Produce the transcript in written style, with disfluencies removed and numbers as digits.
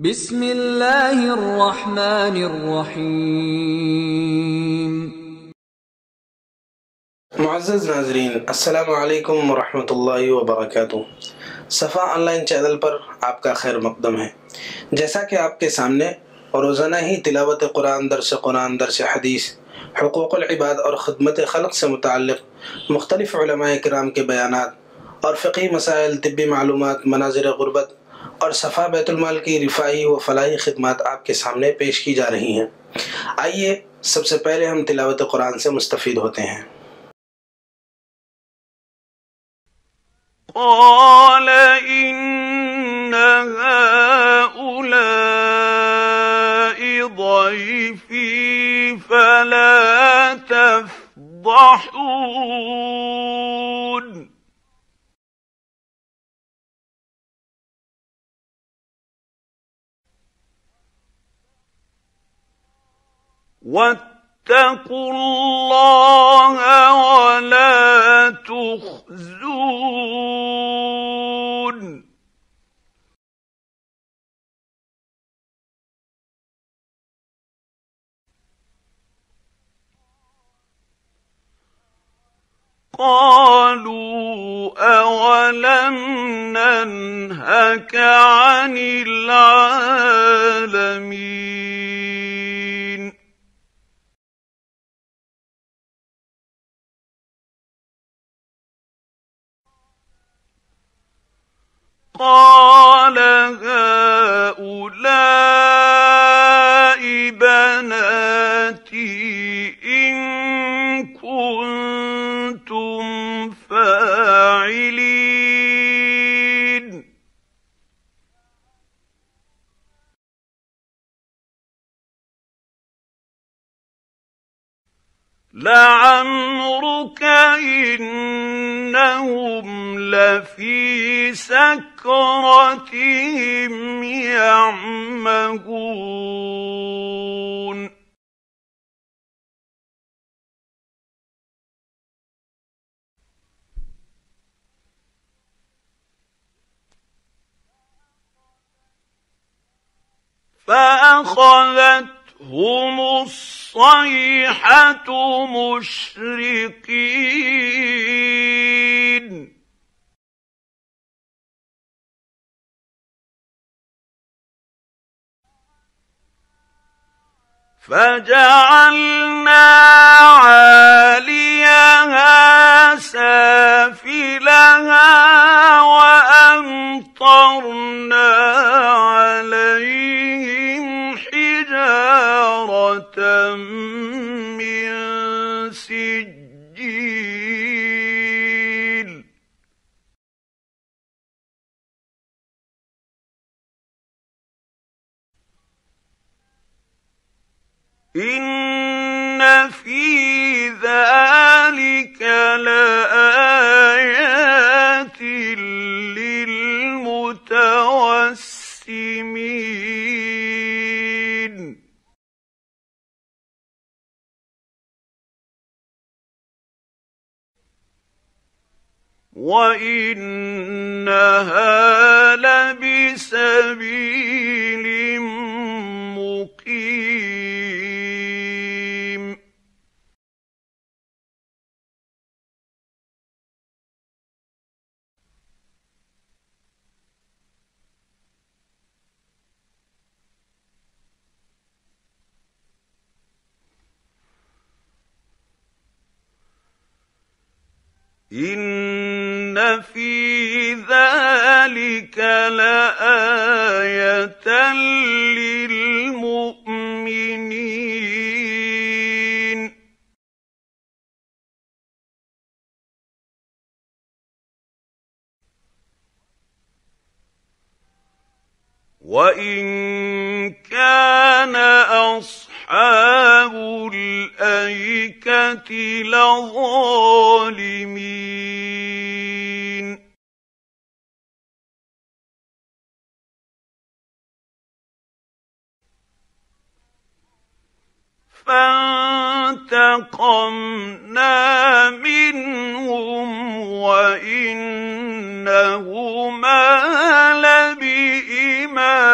बिस्मिल्लाहिर्रहमानिर्रहीम। मुअज़्ज़ज़ नाज़रीन, अस्सलामु अलैकुम वरहमतुल्लाहि वबरकातुहू। सफ़ा ऑनलाइन चैनल पर आपका खैर मक़दम है। जैसा कि आपके सामने रोज़ाना ही तिलावत कुरान, दर्स हदीस, हुकूक़ुल इबाद और खिदमत खल्क़ से मुतअल्लिक़ मुख्तलिफ़ उलमाए किराम के बयानात और फ़िक़ही मसाइल, तिब्बी मालूमात, मनाज़िर ग़ुरबत और सफ़ा बैतुल माल की रिफ़ाई व फ़लाही खिदमत आपके सामने पेश की जा रही हैं। आइए सबसे पहले हम तिलावत कुरान से मुस्तफ़ीद होते हैं। قال إن هؤلاء ضيفي فلا تفضحون واتقوا الله ولا تخزون قالوا أولم ننهك عن العالمين قال هؤلاء بناتي إن كنتم فاعلين لعمرك إنهم لفي سكرتهم يعمهون فأخذتهم الصيحة مشرقين فجعلنا عاليها سافلها وأمطرنا عليهم حجارة من سجيل إن في ذلك لآيات للمتوسمين وإنها لبسبيل مقيم إن في ذلك لآية للمؤمنين وإن كان أصحاب الأيكة لظالمين فانتقمنا منهم وإنهما لبإمام